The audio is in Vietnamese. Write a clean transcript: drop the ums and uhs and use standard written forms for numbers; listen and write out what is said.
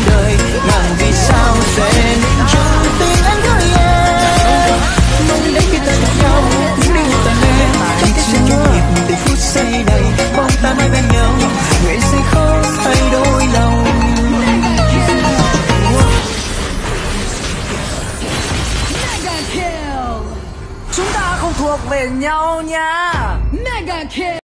đời ngàn vì sao sẽ chung tình anh gửi em. Mong đến khi ta gặp nhau những điều tàn em chỉ xin chung nhịp từng phút giây này, mong ta mãi bên nhau nguyện sẽ không thay đổi lòng. Chúng ta không thuộc về nhau nha. Mega kill.